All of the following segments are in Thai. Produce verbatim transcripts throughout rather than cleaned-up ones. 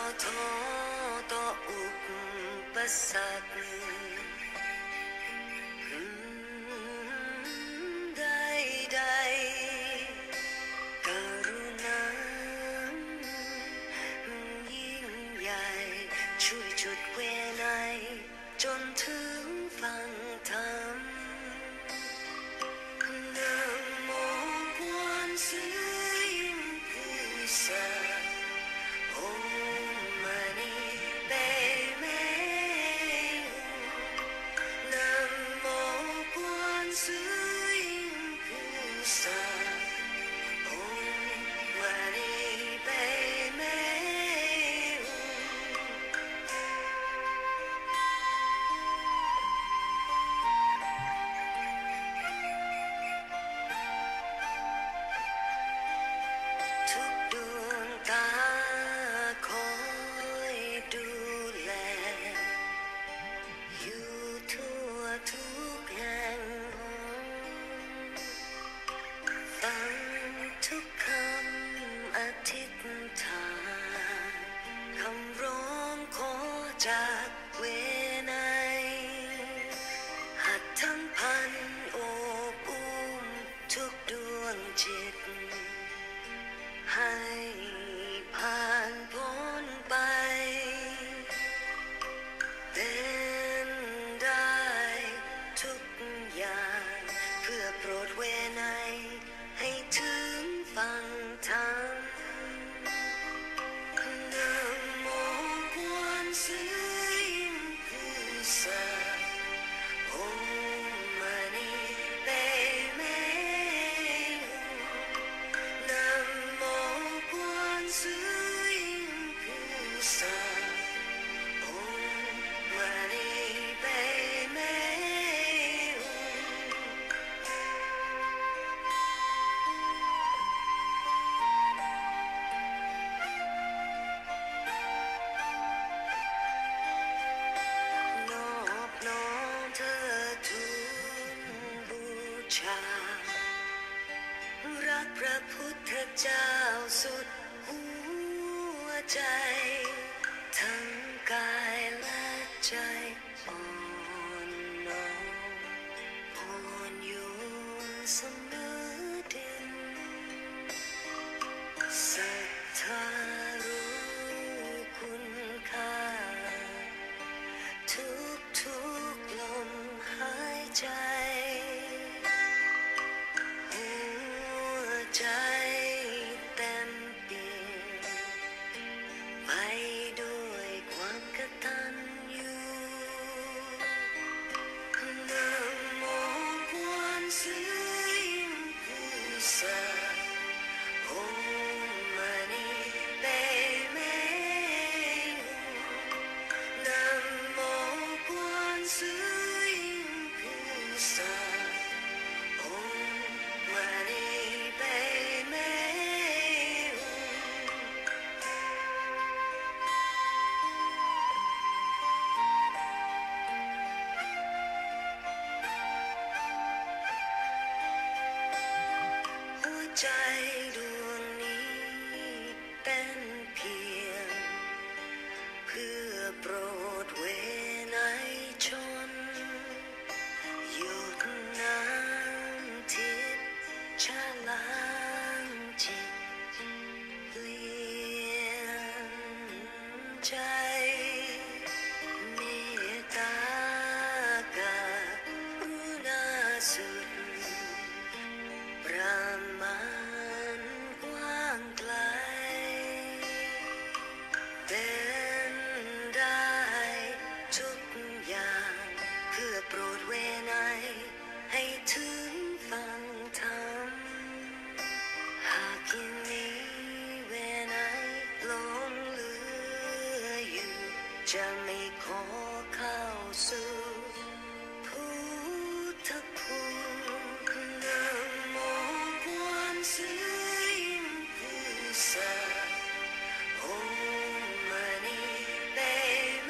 ท้อต่ออุปสรรคใดๆกรุณายิ่งใหญ่ช่วยจุดเวไนจนถึงฟังธรรมนะโมกวนซื้อยิ่งคือสัตว์จากเวไนหัดทั้งพันโอบอุ้มทุกดวงจิตให้ผ่านพ้นไปเป็นได้ทุกอย่างเพื่อโปรดเวไนให้ถึงฟังธรรมรักพระพุทธเจ้าสุดหัวใจทั้งกายและใจอ่อนน้อมอ่อนโยนเสมอดินศรัทธารู้คุณค่าทุกทุกลมหายใจใจเต็มเปี่ยมไปด้วยความกตัญญูนะโมกวนซื้อยิ่งคือสัตว์องค์มณีเปเมนะโมกวนซื้อยิ่งคือสัตว์องค์มณีใจดวงนี้เป็นเพียงเพื่อโปรดเวไนชนหยดน้ำทิพย์ชะล้างจิตเปลี่ยนใจเมตตากรุณาสุดประมาณกว้างไกลเป็นได้ทุกอย่างเพื่อโปรดเวไนให้ถึงฟังธรรมหากยินนี้เวไนหลงเหลืออยู่จะไม่ขอเข้าสู่พุทธภูมินะโมกวนซื้อยิ่งคือสัตว์องค์มณีเปเม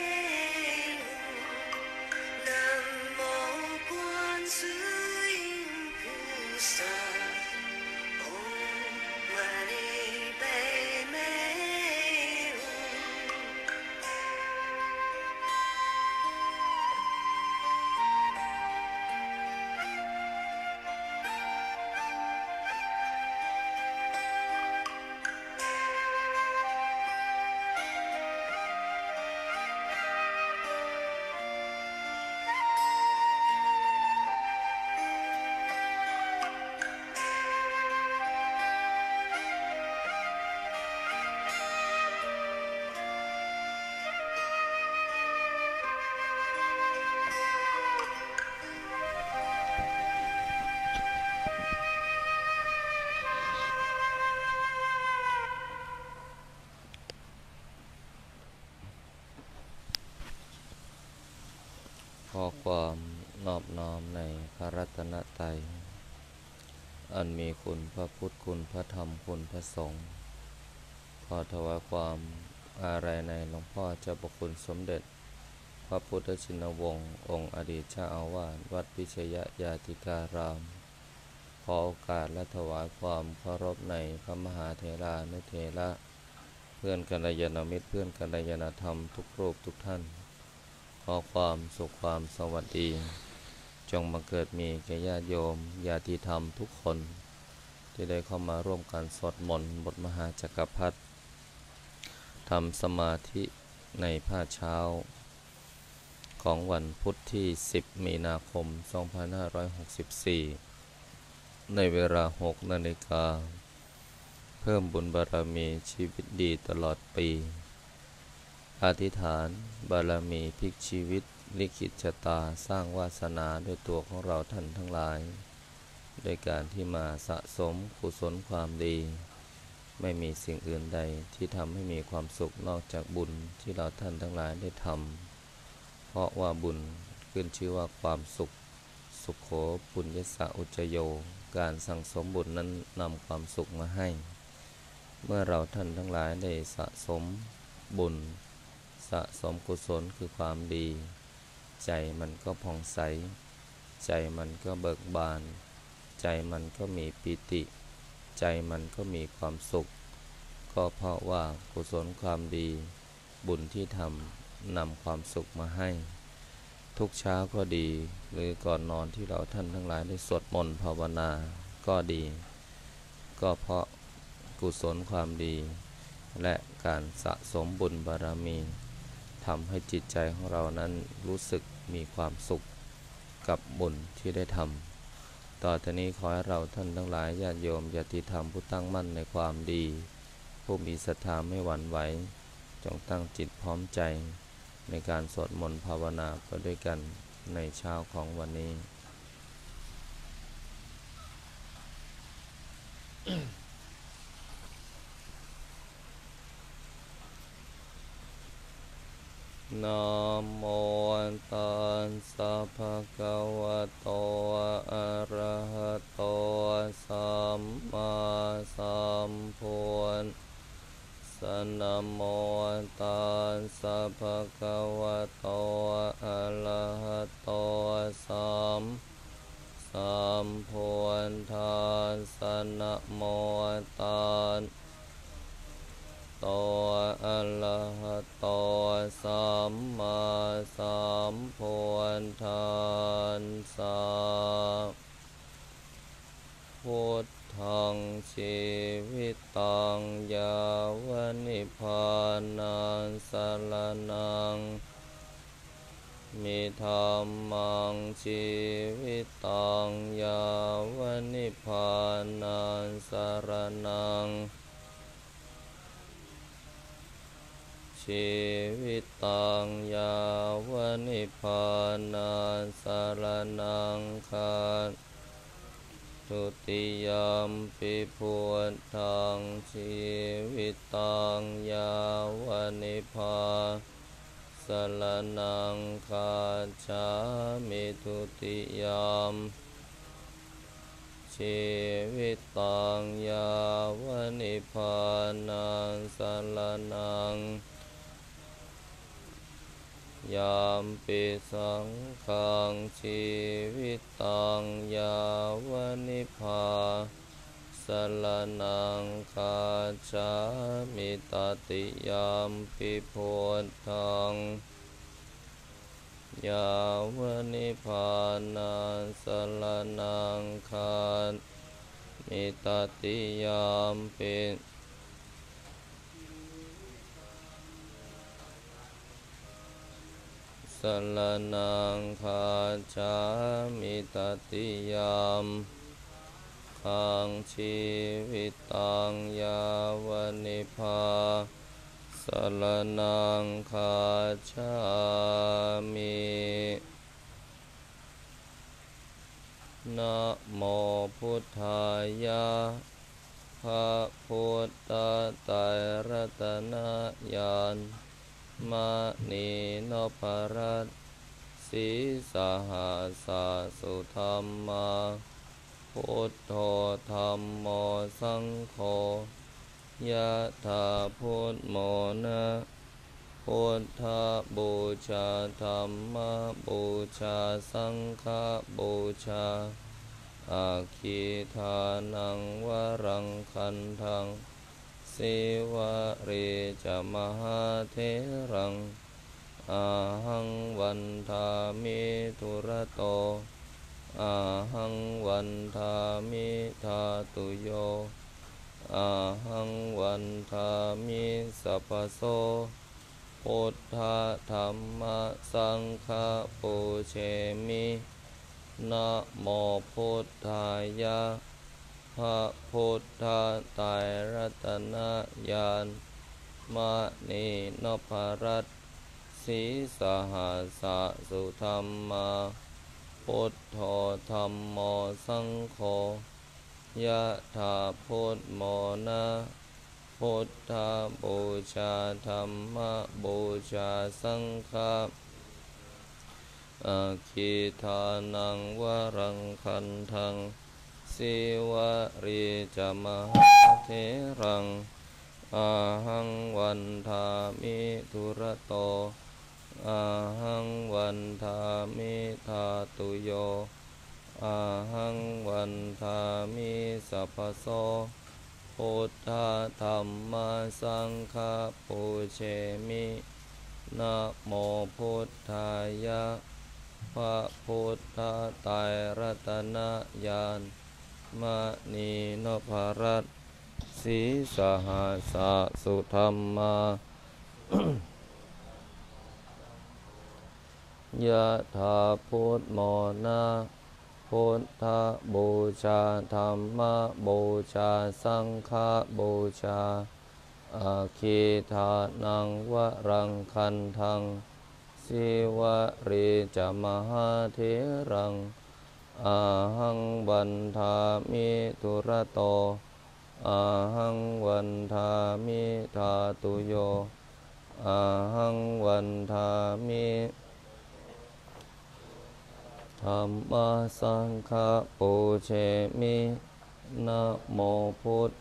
นะโมกวนซื้อยิ่งคือสัตว์องค์มณีเปเมอความนอบน้อมในพระรัตนตรัยอันมีคุณพระพุทธคุณพระธรรมคุณพระสงฆ์ขอถวายความอาลัยในหลวงพ่อเจ้าประคุณสมเด็จพระพุทธชินวงศ์องค์อดีตเจ้าอาวาสวัดพิชยญาติการามขอโอกาสและถวายความเคารพในพระมหาเถรานุเถระเพื่อนกัลยาณมิตรเพื่อนกัลยาณธรรมทุกรูปทุกท่านขอความสุขความสวัสดีจงมาเกิดมีแก่ญาติโยมญาติธรรมทุกคนที่ได้เข้ามาร่วมกันสวดมนต์บทมหาจักรพรรดิทำสมาธิในภาคเช้าของวันพุธที่สิบมีนาคมสองพันห้าร้อยหกสิบสี่ในเวลาหกนาฬิกาเพิ่มบุญบารมีชีวิตดีตลอดปีอธิษฐานบารมีพลิกชีวิตลิขิตชะตาสร้างวาสนาด้วยตัวของเราท่านทั้งหลายโดยการที่มาสะสมกุศลความดีไม่มีสิ่งอื่นใดที่ทำให้มีความสุขนอกจากบุญที่เราท่านทั้งหลายได้ทำเพราะว่าบุญขึ้นชื่อว่าความสุขสุขโขปุญญสะอุจโยการสั่งสมบุญนั้นนำความสุขมาให้เมื่อเราท่านทั้งหลายได้สะสมบุญสะสมกุศลคือความดีใจมันก็ผ่องใสใจมันก็เบิกบานใจมันก็มีปิติใจมันก็มีความสุขก็เพราะว่ากุศลความดีบุญที่ทำนำความสุขมาให้ทุกเช้าก็ดีหรือก่อนนอนที่เราท่านทั้งหลายได้สวดมนต์ภาวนาก็ดีก็เพราะกุศลความดีและการสะสมบุญบารมีทำให้จิตใจของเรานั้นรู้สึกมีความสุขกับบุญที่ได้ทำต่อจากนี้ขอให้เราท่านทั้งหลายญาติโยมญาติธรรมผู้ตั้งมั่นในความดีผู้มีศรัทธาไม่หวั่นไหวจงตั้งจิตพร้อมใจในการสวดมนต์ภาวนาไปด้วยกันในเช้าของวันนี้ นะโมตัสสะภะคะวะโตอะระหะโตสัมมาสัมพุทธัสสะนะโมตัสสะภะคะวะโตอะระหะโตสัมสัมพุทธัสสะนะโมตัสโตอะระหะโตสัมมาสัมพุทธัสสะพุทธังชีวิตังยาวนิพพานังสรณังมิธัมมังชีวิตังยาวนิพพานังสรณังชีวิตังยาวนิพพานังสรณังคาทุติยมปิพุทธังชีวิตังยาวนิพพาสรณังคาจามิทุติยมชีวิตังยาวนิพพานังสรณังยามปิสังฆังชีวิตังยาวนิพพาสรณังคาจามิตติยามปิพุทธังยาวนิพพานังสรณังคามิตติยามปิสรณังคาจามิตติยามขังชีวิตังยาวนิพพาสรณังคาจามินะโมพุทธายะพระพุทธไตรรัตนญาณมณีนพรัตน์สีสหัสสะสุธัมมาพุทโธธัมโมสังโฆยะถาพุทโมนะพุทธบูชาธัมมบูชาสังฆบูชาอาคิทานังวรังคันทังสิวะเรจมหาเถรังอาหังวันทามิทุระโตอาหังวันทามิทาตุโยอาหังวันทามิสัพพโสพุทธธัมมสังฆปูเชมินะโมพุทธายะพระพุทธไตรรัตนญาณมณีนพรัตน์สีสหัสสะสุธัมมาพุทโธธัมโมสังโฆยะถาพุทโมนะพุทธบูชาธัมมบูชาสังฆอาคิทานังวรังคันทังสิวะริจมหาเถรังอาหังวันทามิทุระโตอาหังวันทามิทาตุโยอาหังวันทามิสัพพโสพุทธธัมมสังฆปูเชมินะโมพุทธายะพระพุทธไตรรัตนญาณมณีนพรัตน์สีสหัสสะสุธัมมา ยะถาพุทโมนะพุทธบูชาธัมมบูชาสังฆบูชาอาคิทานังวรังคันทังสิวะริจมหาเถรังอาหังวันทามิทุระโตอาหังวันทามิทาตุโยอาหังวันทามิธัมมสังฆปูเชมินะโมพุทธ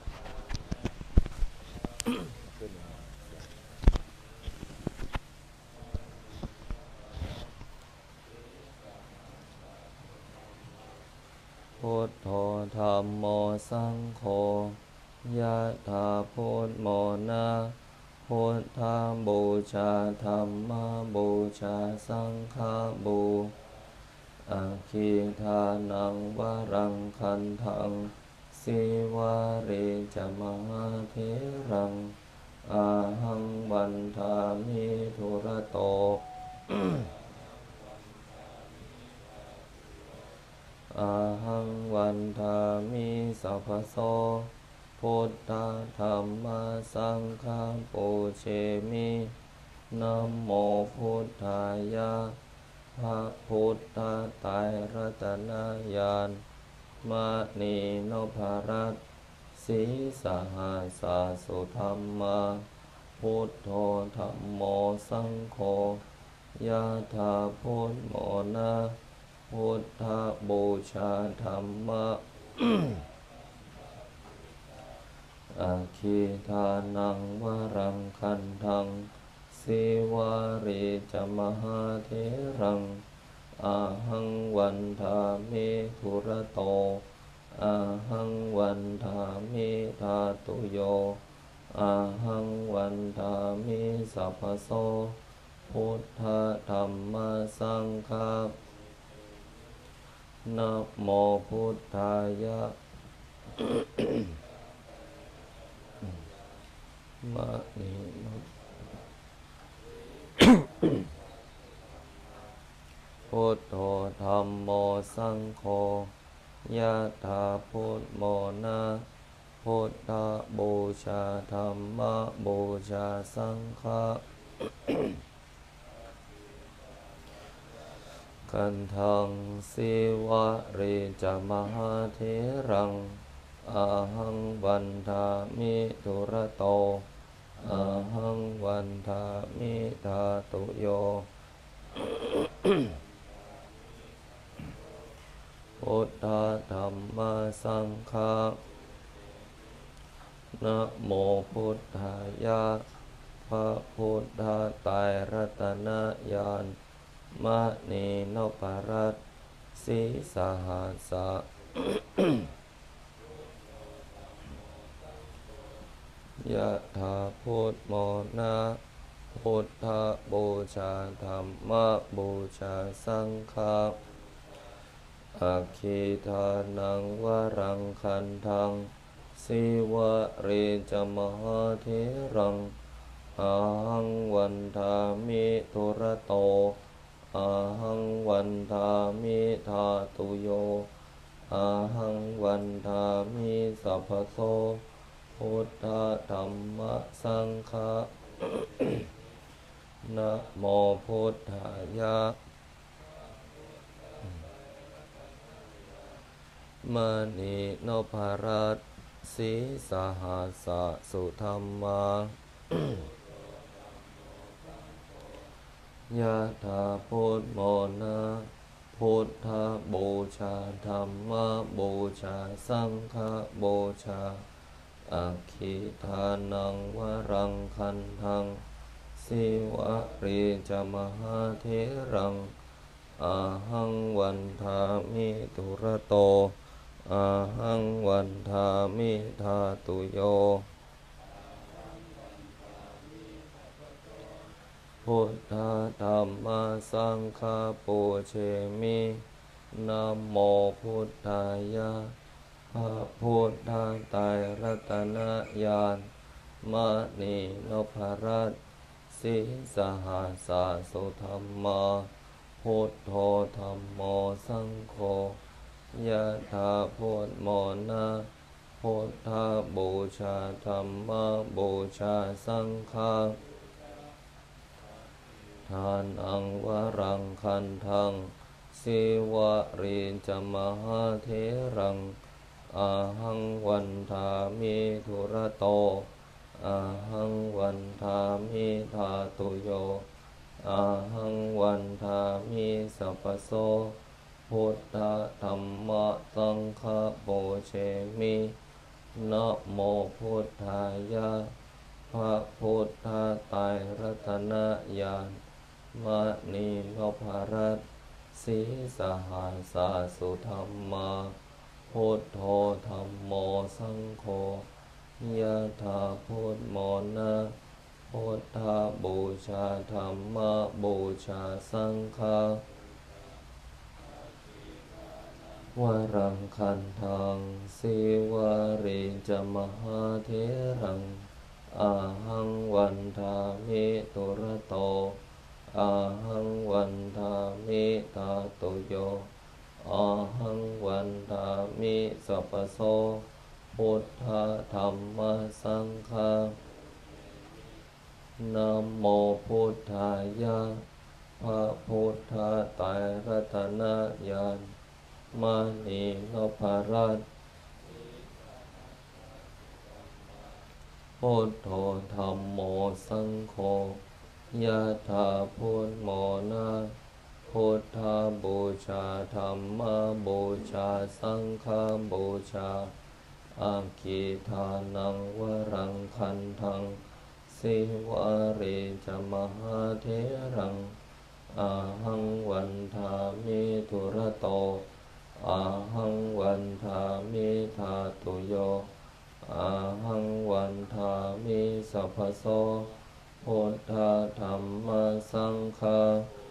พุทโธธัมโมสังโฆยะถาพุทโมนะพุทธบูชาธัมมบูชาสังฆบูอาคิทานังวรังคันทังสิวะเรจมหาเถรังอาหังวันทามิทุระโต อาหังวันทามิสัพพโสพุทธธัมมสังฆปูเชมินะโมพุทธายะพระพุทธไตรรัตนญาณมณีนพรัตน์สีสหัสสะสุธัมมาพุทโธธัมโมสังโฆยะถาพุทโมนะพุทธบูชาธัมม อาคิทานังวรังคันทังสิวะริจมหาเถรังอาหังวันทามิทุระโตอาหังวันทามิทาตุโยอาหังวันทามิสัพพโสพุทธธัมมสังฆนะโมพุทธายะ มะนีนพุทโธธัมโมสังโฆยะถาพุทโมนะพุทธบูชาธัมมบูชาสังฆ คันทังสิวะเรจมหาเถรังอาหังวันทามิทุระโตอาหังวันทามิทาตุโยพุทธธัมมาสังฆานะโมพุทธายะพระพุทธไตรรัตนญาณมณีนพรัตน์สีสหัสสะ ยะถาพุทธโมนะพุทธบูชาธัมมบูชาสังฆาอะคิทานังวรังคันทังสิวะเรจมหาเถรังอาหังวันทามิทุระโตอาหังวันทามิธาตุโยอาหังวันทามิสัพพโสพุทธธัมมสังฆะ นะโมพุทธายะมณีนพรัตน์สีสหัสสะสุธัมมา ยะถาพุทธโมนะพุทธบูชาธัมมบูชาสังฆบูชาอะคิทานังวรังคันทังสิวะเรจมหาเถรังอาหังวันทามิทุระโตอาหังวันทามิธาตุโยพุทธธัมมาสังฆาปูเชมินะโมพุทธายะพระพุทธไตรรัตนญาณมณีนพรัตน์สีสหัสสะสุธัมมาพุทโธธัมโมสังโฆยะถาพุทธโมนะพุทธบูชาธัมมบูชาสังฆาทานังวรังคันทังสิวะเรจมหาเถรังอาหังวันทามิทุระโตอาหังวันทามิธาตุโยอาหังวันทามิสัพพโสพุทธธัมมสังฆปูเชมินะโมพุทธายะพระพุทธไตรรัตนญาณมณีนพรัตน์สีสหัสสะสุธัมมาพุทโธธัมโมสังโฆยะถาพุทธโมนะพุทธบูชาธัมมบูชาสังฆาวรังคันทังสิวะเรจมหาเถรังอาหังวันทามิทุระโตอาหังวันทามิธาตุโยอาหังวันทามิสัพพโสพุทธธัมมาสังฆานะโมพุทธายะพระพุทธไตรรัตนญาณมณีนพรัตน์พุทโธธัมโมสังโฆยะถาพุทธโมนะพุทธบูชาธัมมบูชาสังฆบูชาอาคิทานังวรังคันทังสิวะเรจมหาเถรังอาหังวันทามิทุระโตอาหังวันทามิธาตุโยอาหังวันทามิสัพพโสพุทธธัมมาสังฆา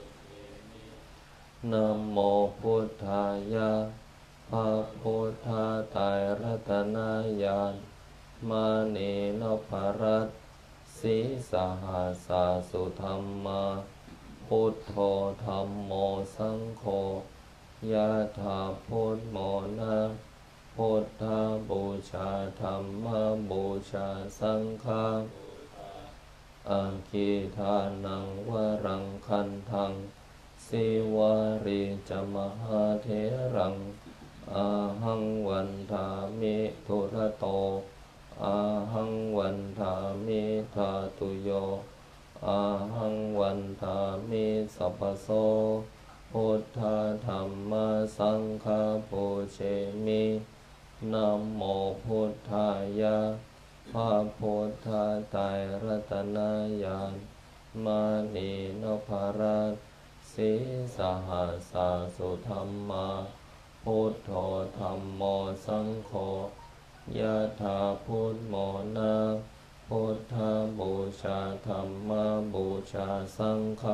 นะโมพุทธายะพระพุทธไตรรัตนญาณมณีนพรัตน์สีสหัสสะสุธัมมาพุทโธธัมโมสังโฆยะถาพุทธโมนะพุทธบูชาธัมมบูชาสังฆาอาคิทานังวรังคันทังสิวะเรจมหาเถรังอาหังวันทามิทุระโตอาหังวันทามิธาตุโยอาหังวันทามิสัพพโสพุทธธัมมาสังฆาปูเชมินะโมพุทธายะพระพุทธไตรรัตนญาณมานีนพรัตน์สีสหัสสาสุธัมมาพุทโธธัมโมสังโฆยะถาพุทโมนะพุทธบูชาธัมมบูชาสังฆ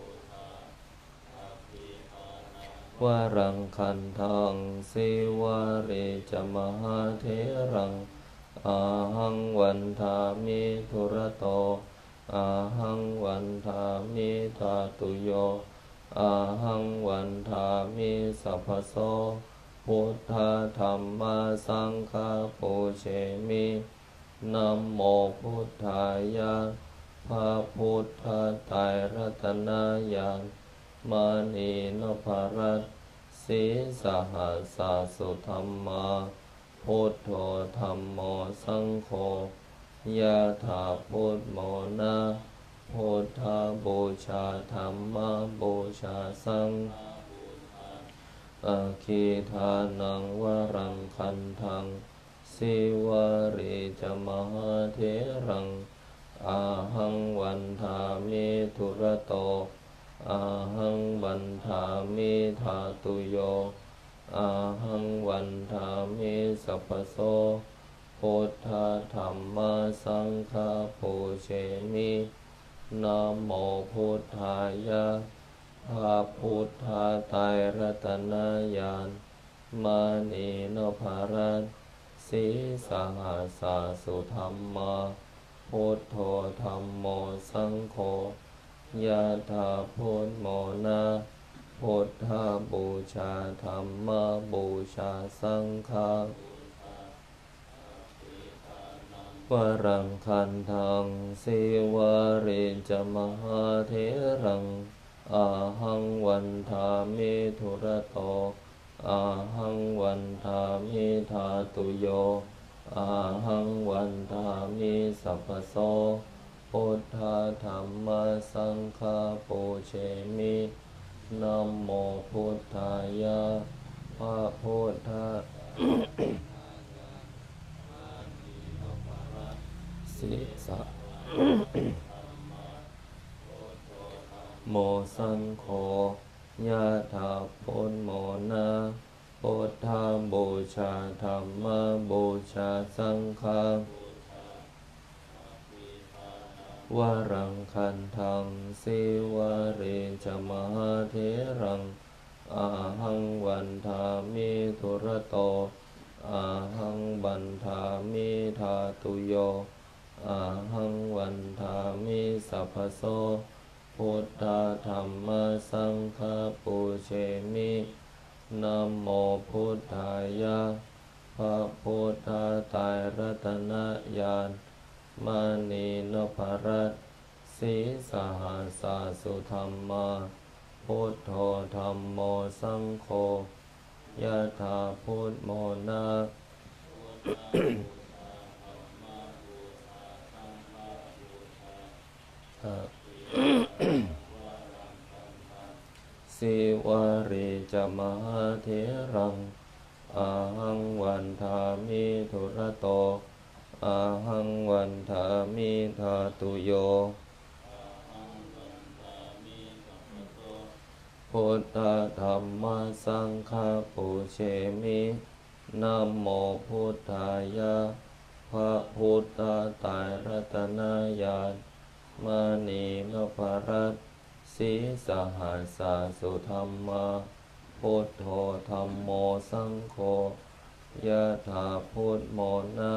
วรังคันทังสิวาริจมหาเถรังอาหังวันทามิธุระโตอาหังวันทามิธาตุโยอาหังวันทามิสัพพโสพุทธธัมมาสังฆาปูเชมินะโมพุทธายะพระพุทธไตรรัตนญาณมานีนพรัตน์สีสหัสสาสุธัมมาพุทโธธัมโมสังโฆยะถาพุทโมนะพุทธบูชาธัมมบูชาสังอาคีทานังวรังคันทังสิวาริจมหาเถรังอาหังวันทามิธุระโตอาหังวันทามิธาตุโยอาหังวันทามิสัพพโสพุทธธัมมาสังฆาปูเชมินะโมพุทธายะพระพุทธไตรรัตนญาณมานีนพรัตน์สีสหัสสาสุธัมมาพุทโธธัมโมสังโฆยะถาพุทโมนะพุทธบูชาธัมมบูชาสังฆวรังคันทังสิวาริจมหาเถรังอาหังวันทามิธุระโตอาหังวันทามิธาตุโยอาหังวันทามิสัพพโสพุทธธัมมาสังฆาปูเชมินะโมพุทธายะพระพุทธสิสะโมสังโฆยะถาพุทโมนะพุทธบูชาธัมมบูชาสังฆวรังคันทังสิวาริจมหาเถรังอาหังวันทามิธุระโตอาหังวันทามิธาตุโยอาหังวันทามิสัพพโสพุทธธัมมาสังฆาปูเชมินะโมพุทธายะพระพุทธไตรรัตนญาณมานีนพรัตน์สีสหัสสาสุธัมมาพุทโธธัมโมสังโฆยะถาพุทโมนะสิวาริจมหาเถรังอาหังวันทามิธุระโตอาหังวันทามิธาตุโยพุทธธัมมาสังฆาปูเชมินะโมพุทธายะพระพุทธไตรรัตนญาณมานีนพรัตน์สีสหัสสาสุธัมมาพุทโธธัมโมสังโฆยะถาพุทโมนะ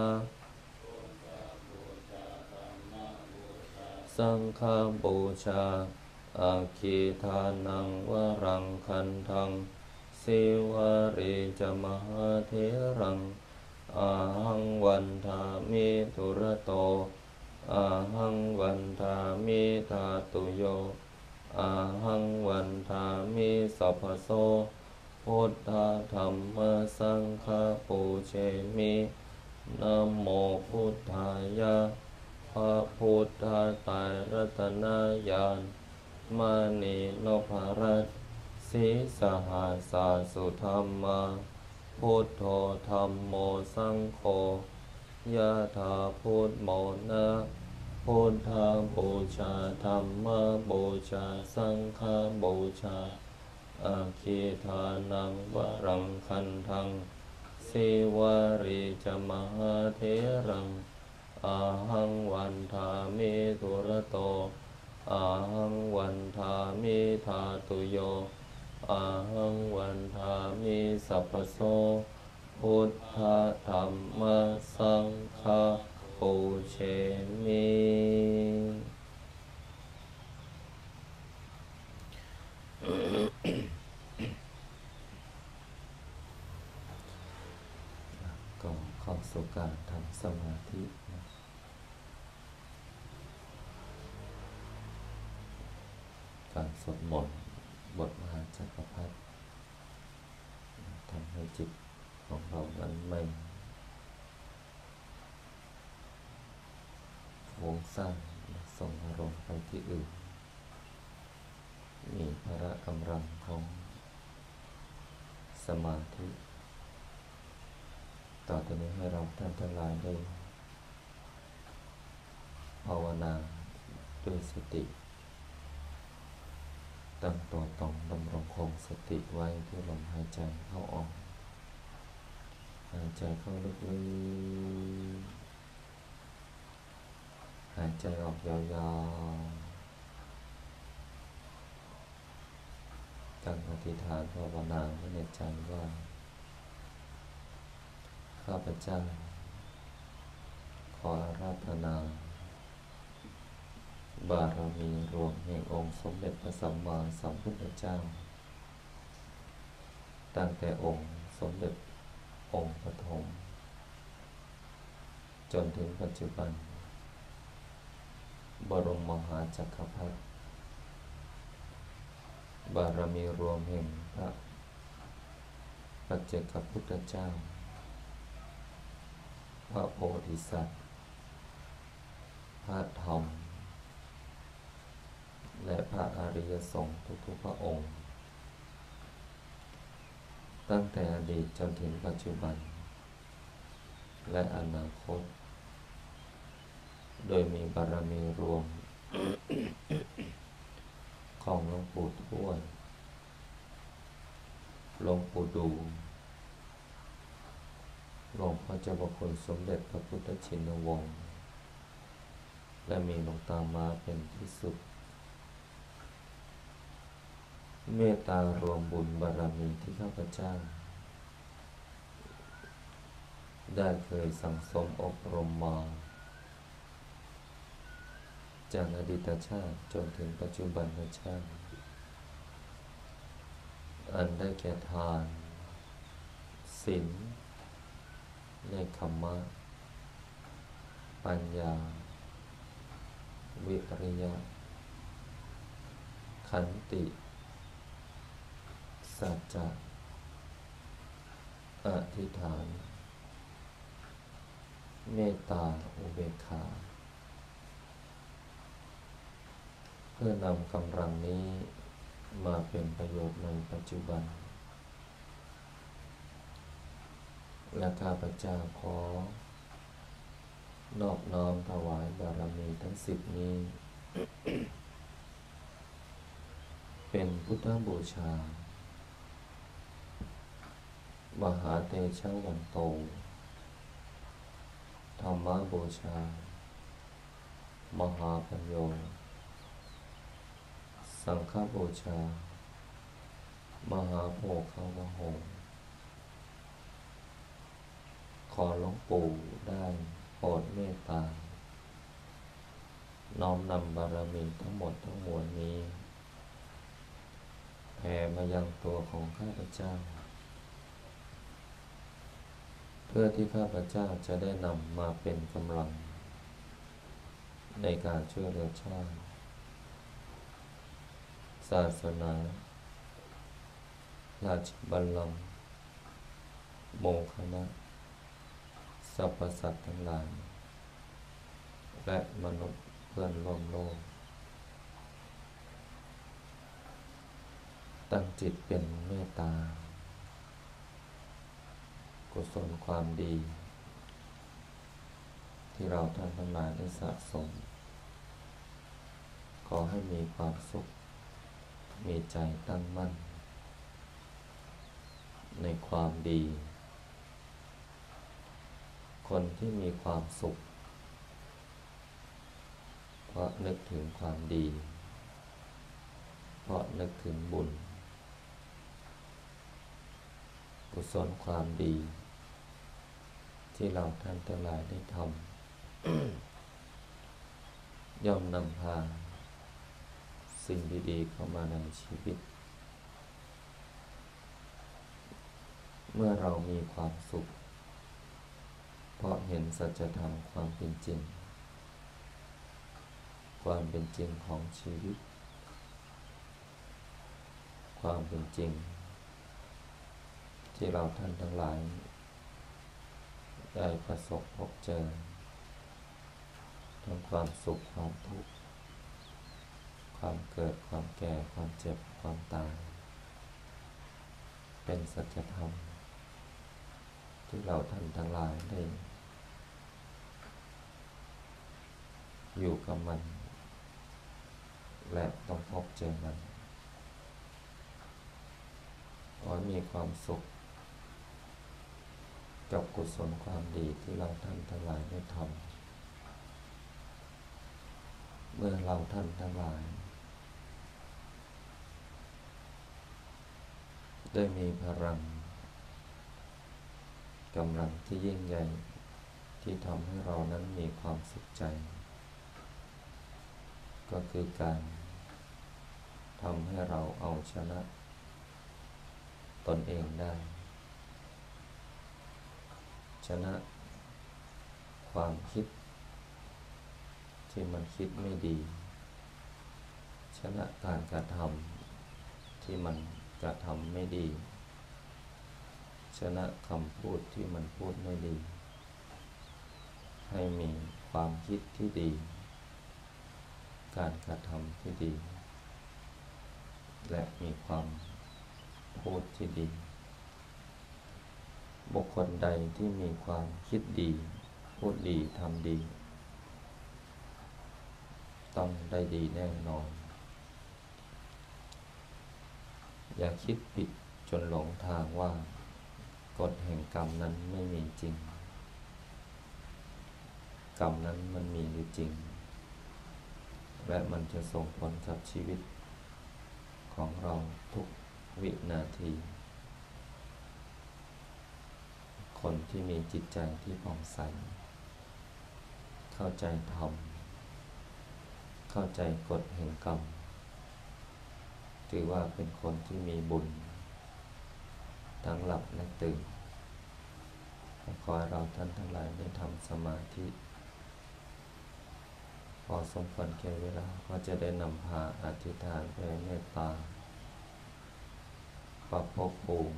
สังฆบูชาอาคีทานังวรังคันทังสิวาริจมหาเถรังอาหังวันทามิธุระโตอาหังวันทามิธาตุโยอาหังวันทามิสัพพโสพุทธธัมมาสังฆาปูเชมินะโมพุทธายะพระพุทธไตรรัตนญาณมานีนพรัตน์สสีสหัสสาสุธรรมาพุทโธธัมโมสังโฆยะถาพุทโมนะพุทธาบูชาธัมมาบูชาสังฆาบูชาอาคิทานังวรังคันทังสิวาริจมหาเถรังอาหังวันทามิทุระโตอาหังวันทามิธาตุโยอาหังวันทามิสัพพโสพุทธธัมมสังฆปูเชมิก็เข้าสู่การทำสมาธิการสวดมนต์บทมหาจักรพรรดิทำให้จิตของเรานั้นไม่ฟุ้งซ่านส่งอารมณ์ไปที่อื่นมีพละกำลังของสมาธิต่อจากนี้ให้เราท่านทั้งหลายได้ภาวนาด้วยสติตั้งตัวตรงดำรงคงสติไว้ที่ลมหายใจเข้าออกหายใจเข้าลึกๆหายใจออกยาวๆตั้งอธิษฐานภาวนาไว้ในใจว่าข้าพเจ้าขออาราธนาบารมีรวมแห่งองค์สมเด็จพระสัมมาสัมพุทธเจ้าตั้งแต่องค์สมเด็จองค์ปฐมจนถึงปัจจุบันบรมมหาจักรพรรดิบารมีรวมแห่งพระปัจเจกพุทธเจ้าพระโพธิสัตว์พระธรรมและพระอริยสงฆ์ทุกๆพระองค์ตั้งแต่อดีตจนถึงปัจจุบันและอนาคตโดยมีบารมีรวม ของหลวงปู่ทวดหลวงปู่ดูหลวงพ่อเจ้าพระคุณสมเด็จพระพุทธชินวงศ์และมีหลวงตามาเป็นที่สุดเมตตารวมบุญบารมีที่ข้าพเจ้าได้เคยสั่งสมอบรมมาจากอดีตชาติจนถึงปัจจุบันชาติอันได้แก่ทานศีลเนกขัมมะปัญญาวิริยะขันติสัจจะอธิษฐานเมตตาอุเบกขาเพื่อนำกำลังนี้มาเป็นประโยชน์ในปัจจุบันและข้าพเจ้าขอนอบน้อมถวายบารมีทั้งสิบนี้ เป็นพุทธบูชามหาเตชะวันโตธรรมบูชามหาปัญโยสังฆบูชามหาโภคาวโหขอหลวงปู่ได้โปรดเมตตาน้อมนำบารมีทั้งหมดทั้งมวลนี้แผ่มายังตัวของข้าพเจ้าเพื่อที่ข้าพเจ้าจะได้นำมาเป็นกำลังในการช่วยเหลือชาติศาสนาราชบัลลังก์โมฆคณะสรรพสัตว์ทั้งหลายและมนุษย์เพื่อนร่วมโลกตั้งจิตเป็นเมตตากุศลความดีที่เราท่านทั้งหลายได้สะสมขอให้มีความสุขมีใจตั้งมั่นในความดีคนที่มีความสุขเพราะนึกถึงความดีเพราะนึกถึงบุญกุศลความดีที่เราท่านทั้งหลายได้ทำ ย่อมนำพาสิ่งดีๆเข้ามาในชีวิตเมื่อเรามีความสุขเพราะเห็นสัจธรรมความเป็นจริงความเป็นจริงของชีวิตความเป็นจริงที่เราท่านทั้งหลายได้ประสบพบเจอทั้งความสุขความทุกข์ความเกิดความแก่ความเจ็บความตายเป็นสัจธรรมที่เราท่านทั้งหลายได้อยู่กับมันและต้องพบเจอมันขอให้มีความสุขกับกุศลความดีที่เราท่านทั้งหลายได้ทำเมื่อเราท่านทั้งหลายได้มีพลังกำลังที่ยิ่งใหญ่ที่ทำให้เรานั้นมีความสุขใจก็คือการทำให้เราเอาชนะตนเองได้ชนะความคิดที่มันคิดไม่ดีชนะการกระทำที่มันกระทำไม่ดีชนะคำพูดที่มันพูดไม่ดีให้มีความคิดที่ดีการกระทำที่ดีและมีความพูดที่ดีบุคคลใดที่มีความคิดดีพูดดีทำดีต้องได้ดีแน่นอนอย่าคิดผิดจนหลงทางว่ากฎแห่งกรรมนั้นไม่มีจริงกรรมนั้นมันมีอยู่จริงและมันจะส่งผลกับชีวิตของเราทุกวินาทีคนที่มีจิตใจที่ผ่องใสเข้าใจธรรมเข้าใจกฎแห่งกรรมถือว่าเป็นคนที่มีบุญทั้งหลับและตื่นขอให้เราท่านทั้งหลายได้ทำสมาธิพอสมควรแก่เวลาก็จะได้นำพาอธิษฐานแผ่เมตตาปรับภพภูมิ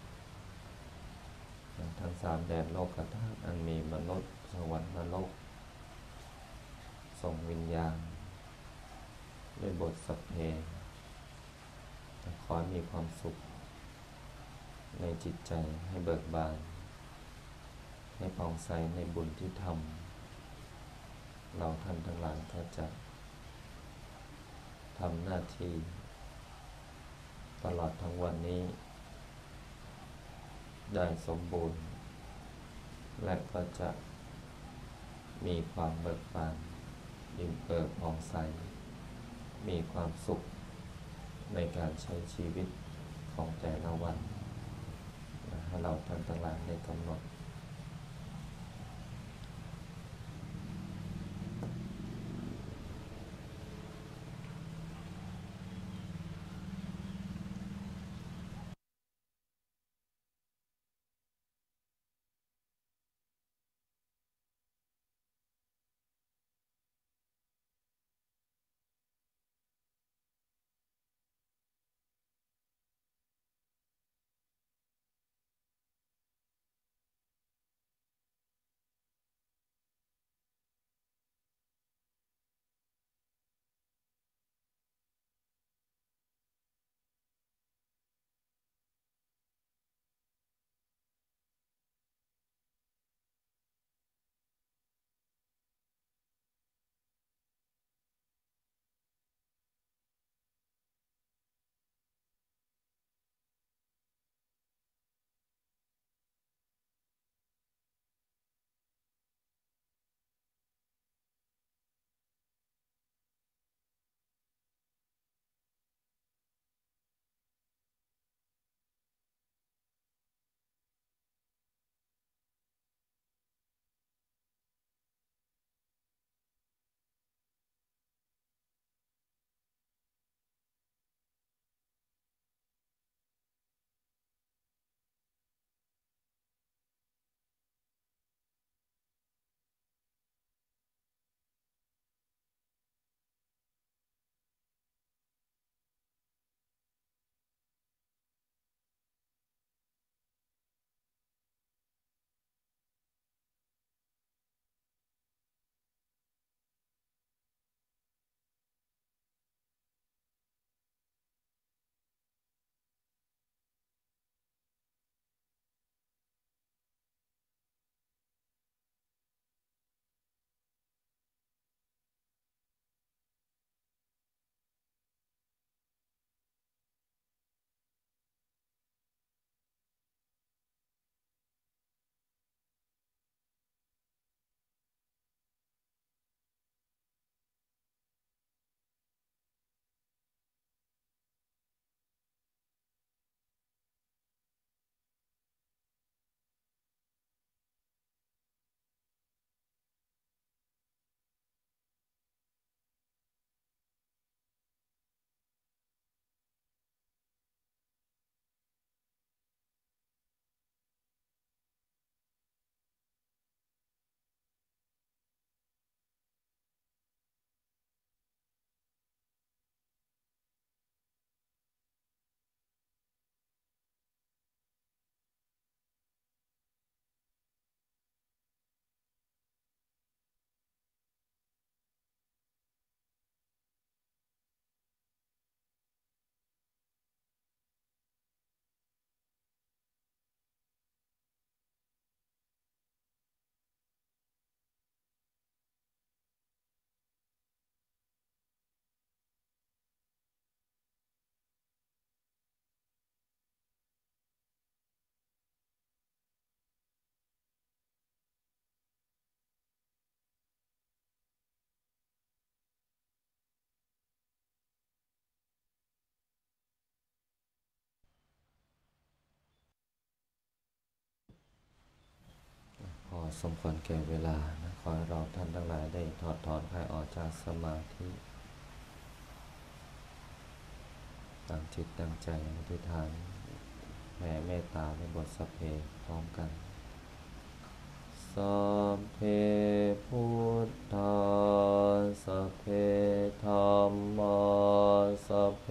ทั้งสามแดนโลกธาตุอันมีมนุษย์สวรรค์นรกส่งวิญญาณด้วยบทสัพเพขอให้มีความสุขในจิตใจให้เบิกบานให้ผ่องใสในบุญที่ทำเราท่านทั้งหลายก็จะทำหน้าที่ตลอดทั้งวันนี้ได้สมบูรณ์และก็จะมีความเบิกบานอิ่มเอิบผ่องใสมีความสุขในการใช้ชีวิตของแต่ละวันให้เราท่านทั้งหลายได้กำหนดสมควรแก่เวลานะขอให้เราท่านทั้งหลายได้ถอดถอนคลายออกจากสมาธิตั้งจิตตั้งใจอธิษฐานแผ่เมตตาในบทสัพเพพร้อมกันสัพเพพุทธาสัพเพธัมมาสัพเพ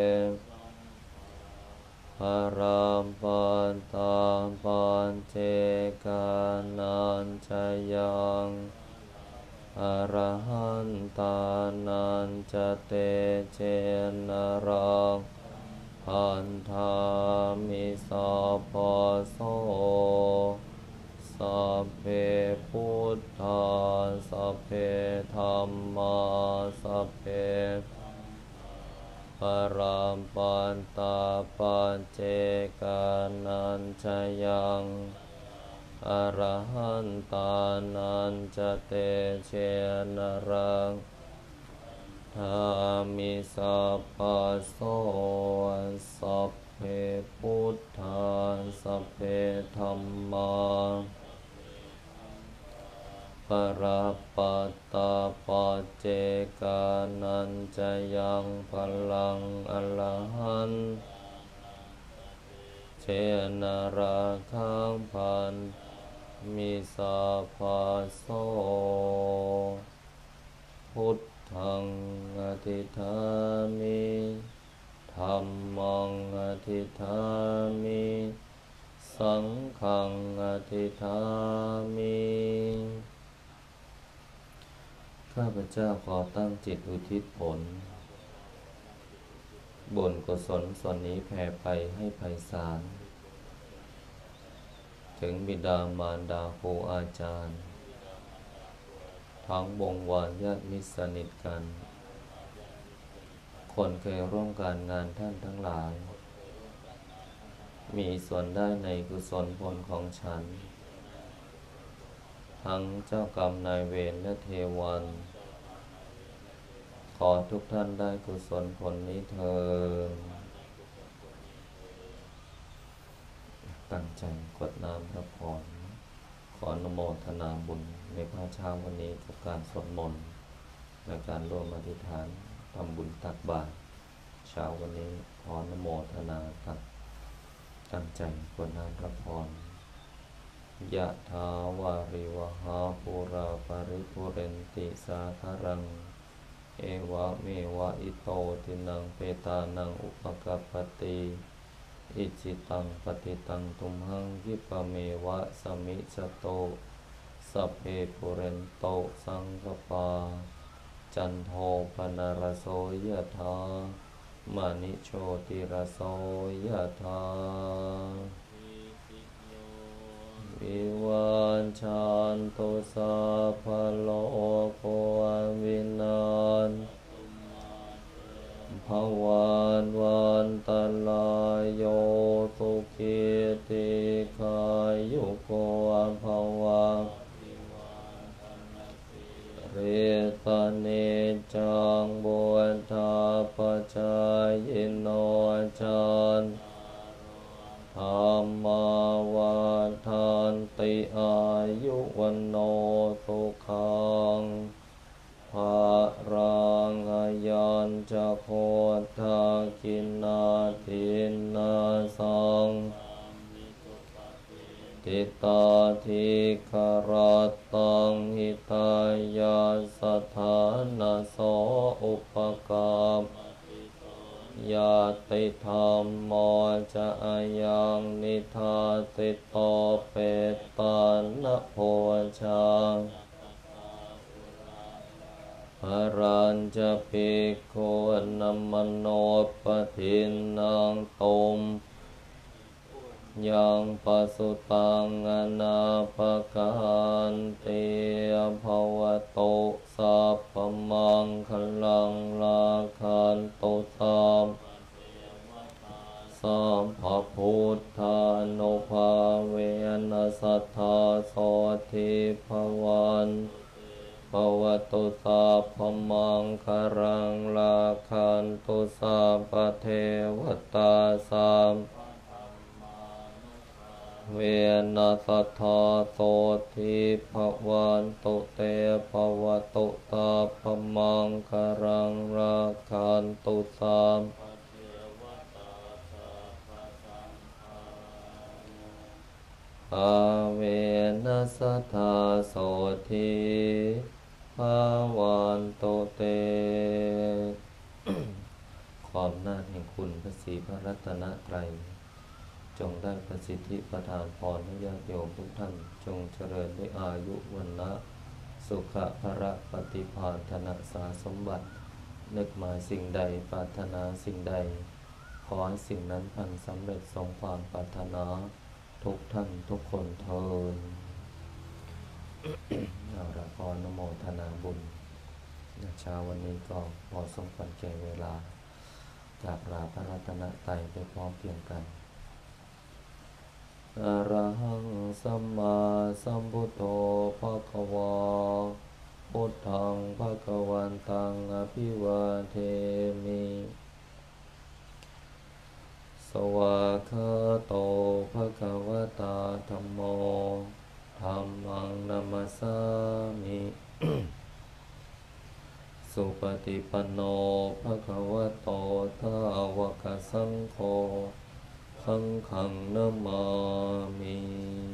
ปรัมปันตาปัญเจกานัญจยังอรหันตานัญจเตเจนะรังพันธามิสัพพโสสัพเพพุทธาสัพเพธัมมาสัพเพปรัมปันตาปัญเจกานัญจยังอรหันตานัญจเตเชนะรังธามิสัพพโสสัพเพพุทธาสัพเพธัมมาปรัปปัตตาปัจเจกานัญจยังพลังอรหันต์เชนะราคังพันมิสัพพโสพุทธังอธิษฐามิธัมมังอธิษฐามิสังฆังอธิษฐามิข้าพเจ้าขอตั้งจิตอุทิศผลบุญกุศลส่วนนี้แผ่ไปให้ไพศาลถึงบิดามารดาครูอาจารย์ทั้งวงวานญาติมิตรสนิทกันคนเคยร่วมการงานท่านทั้งหลายมีส่วนได้ในกุศลผลของฉันทั้งเจ้ากรรมนายเวรและเทวันขอทุกท่านได้กุศลผลนี้เถิดตั้งใจกรวดน้ำพระพรขออนุโมทนาบุญในพระเช้าวันนี้กับการสวดมนต์และการร่วมอธิษฐานทำบุญตักบาตรเช้าวันนี้ขออนุโมทนาตักตั้งใจกรวดน้ำพระพรยะถาวาริวหาปุราปาริปุเรนติสาคารังเอวะเมวะอิโตทินังเปตานังอุปกัปปติอิจิตังปฏิตังตุมหังคิปะเมวะสมิจจโตสัพเพปุเรนโตสังฆปาจันโทปนารโสยะถามณิโชติรโสยะถาวิวันชันตุสัพพะโลกวินาศภวันวันตลายโยสุขิติขายุโกภวะเรตเนจังบุญทาปจายโนจันธรรมาวันทันติอายุวันโนสุขังภะรังอายัญจะโพธาคินาทินาสังติตาธิคารตังหิตายาสถานาโสอุปกามยาติธรรมโมจะอายังนิทาติโตเปตานะโพชาพรัญจะภิกขุนัมมโนปทินนางตมยังปัสสุตังอนาปกันเตภวโตสัพพมังคลังลาคันโตสัมสัมภพุทธานุภาเวนัสสัทธาโสทิภวันภวตุสัพพมังคลังลาคันโตสัพพเทวตาสัมภเวนัสสัทธาโสทิภวันตุเตภวตุตาภมังคารังราคันตุสามอาเวนัสสัทธาโสทิภวันตุเต ความน่าแห่งคุณพระศรีพระรัตนตรัยจงได้ประสิทธิประทานพรให้ญาติโยมทุกท่านจงเจริญด้วยอายุวันนะสุขะภระปฏิภาณธนสาสมบัตินึกหมายสิ่งใดปรารถนาสิ่งใดขอให้สิ่งนั้นพันสำเร็จสมความปรารถนาทุกท่านทุกคนเทิน เอาละขอนโมทนาบุญเช้าวันนี้ก็พอสมควรแก่เวลาจากลาพระรัตนตรัยไปพร้อมเพรียงกันอะระหังสัมมาสัมพุทโธภะคะวาพุทธังภะคะวันตังอภิวาเทมิสวากขาโตภะคะวะตาธัมโมธัมมังนัมสสามิ สุปฏิปันโนภะคะวะโตสาวกสังโฆสังฆังนะมามิ